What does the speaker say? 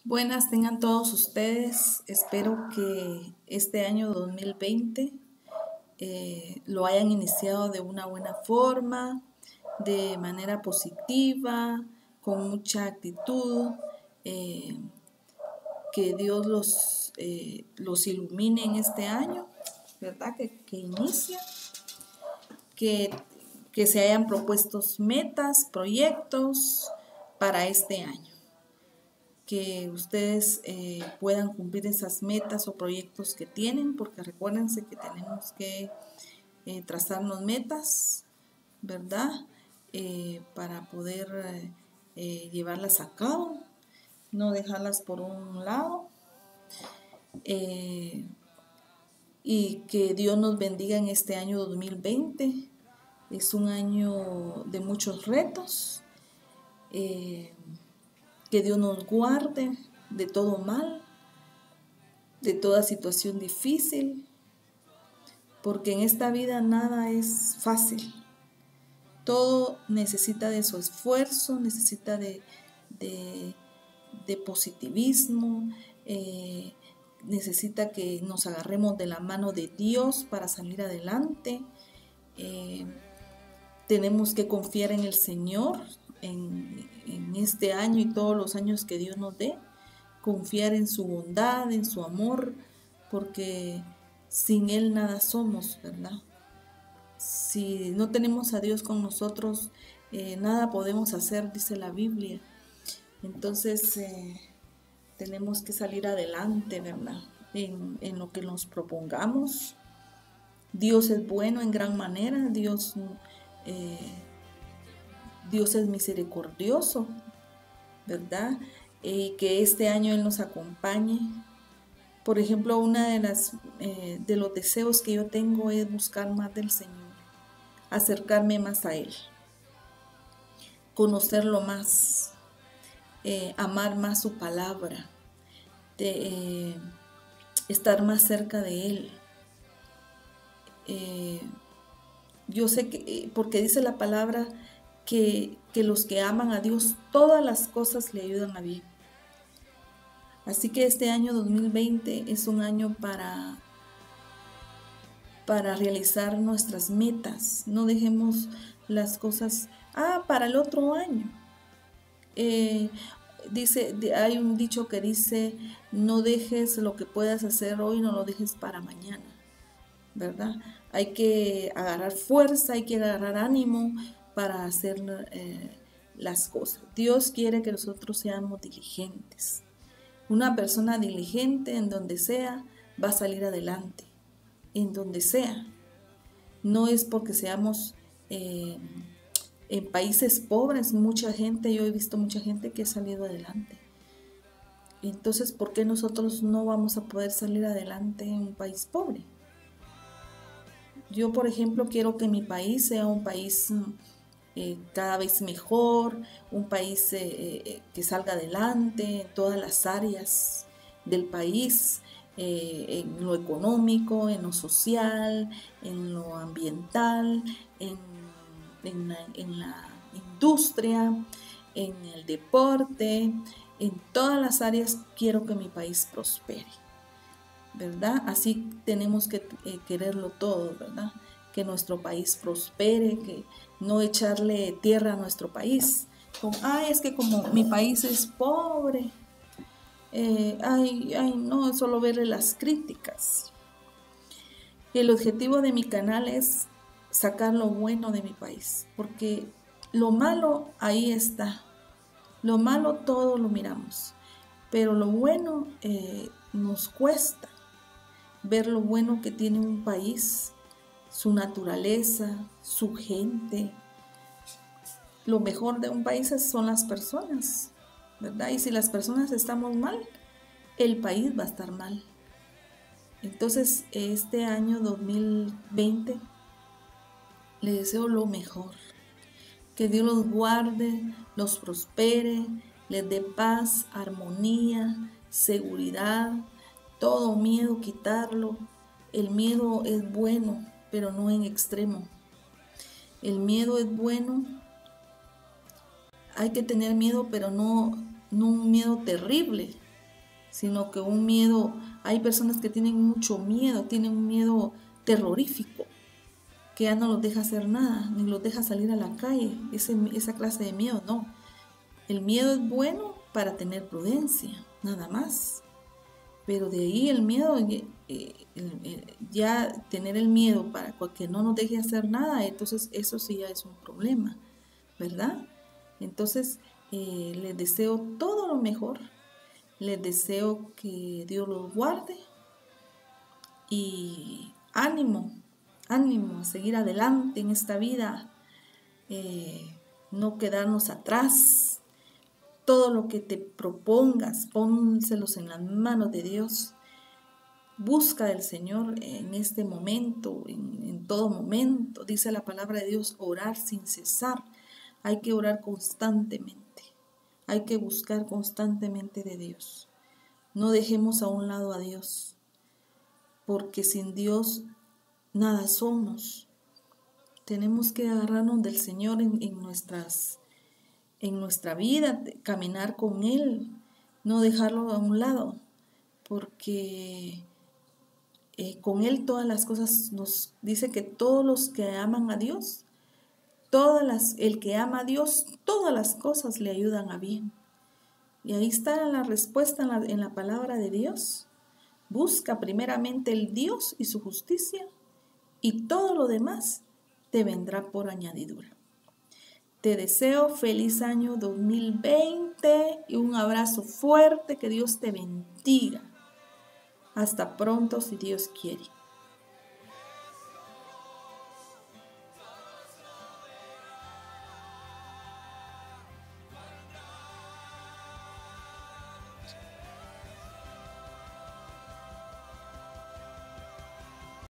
Buenas tengan todos ustedes. Espero que este año 2020 lo hayan iniciado de una buena forma, de manera positiva, con mucha actitud. eh, que Dios los ilumine en este año, ¿verdad? Que inicia, que, que se hayan propuesto metas, proyectos para este año. Que ustedes puedan cumplir esas metas o proyectos que tienen, porque recuérdense que tenemos que trazarnos metas, ¿verdad? Para poder llevarlas a cabo, no dejarlas por un lado. Y que Dios nos bendiga en este año 2020. Es un año de muchos retos. Que Dios nos guarde de todo mal, de toda situación difícil, porque en esta vida nada es fácil. Todo necesita de su esfuerzo, necesita de positivismo, necesita que nos agarremos de la mano de Dios para salir adelante. Tenemos que confiar en el Señor en este año y todos los años que Dios nos dé. Confiar en su bondad, en su amor, porque sin Él nada somos, ¿verdad? Si no tenemos a Dios con nosotros, nada podemos hacer, dice la Biblia. Entonces, tenemos que salir adelante, ¿verdad? En lo que nos propongamos. Dios es bueno en gran manera, eh, Dios es misericordioso, ¿verdad? Que este año Él nos acompañe. Por ejemplo, una de los deseos que yo tengo es buscar más del Señor, acercarme más a Él, conocerlo más, amar más su palabra, estar más cerca de Él. Yo sé que, porque dice la palabra, que los que aman a Dios, todas las cosas le ayudan a bien. Así que este año 2020 es un año para realizar nuestras metas. No dejemos las cosas para el otro año. Hay un dicho que dice, no dejes lo que puedas hacer hoy, no lo dejes para mañana, ¿verdad? Hay que agarrar fuerza, hay que agarrar ánimo para hacer las cosas. Dios quiere que nosotros seamos diligentes. Una persona diligente en donde sea va a salir adelante, en donde sea. No es porque seamos en países pobres, yo he visto mucha gente que ha salido adelante. Entonces, ¿por qué nosotros no vamos a poder salir adelante en un país pobre? Yo, por ejemplo, quiero que mi país sea un país cada vez mejor, un país que salga adelante en todas las áreas del país, en lo económico, en lo social, en lo ambiental, en la industria, en el deporte, en todas las áreas quiero que mi país prospere, ¿verdad? Así tenemos que quererlo todo, ¿verdad? Que nuestro país prospere, que no echarle tierra a nuestro país. Es que como mi país es pobre, no, es solo verle las críticas. El objetivo de mi canal es sacar lo bueno de mi país, porque lo malo ahí está. Lo malo todo lo miramos, pero lo bueno nos cuesta ver lo bueno que tiene un país, su naturaleza, su gente. Lo mejor de un país son las personas, ¿verdad? Y si las personas estamos mal, el país va a estar mal. Entonces, este año 2020 le deseo lo mejor. Que Dios los guarde, los prospere, les dé paz, armonía, seguridad, todo miedo quitarlo. El miedo es bueno, pero no en extremo. El miedo es bueno. Hay que tener miedo, pero no un miedo terrible, sino que un miedo, hay personas que tienen mucho miedo, tienen un miedo terrorífico, que ya no los deja hacer nada, ni los deja salir a la calle, esa clase de miedo, no. El miedo es bueno para tener prudencia, nada más. Pero de ahí el miedo, ya tener el miedo para que no nos deje hacer nada, entonces eso sí ya es un problema, ¿verdad? Entonces les deseo todo lo mejor, les deseo que Dios los guarde y ánimo, ánimo a seguir adelante en esta vida, no quedarnos atrás. Todo lo que te propongas, pónselos en las manos de Dios. Busca del Señor en este momento, en todo momento. Dice la palabra de Dios, orar sin cesar. Hay que orar constantemente. Hay que buscar constantemente de Dios. No dejemos a un lado a Dios, porque sin Dios nada somos. Tenemos que agarrarnos del Señor en nuestra vida, caminar con Él, no dejarlo a un lado, porque con Él todas las cosas, nos dice que todos los que aman a Dios, el que ama a Dios, todas las cosas le ayudan a bien. Y ahí está la respuesta en la palabra de Dios. Busca primeramente el Dios y su justicia, y todo lo demás te vendrá por añadidura. Te deseo feliz año 2020 y un abrazo fuerte, que Dios te bendiga. Hasta pronto si Dios quiere.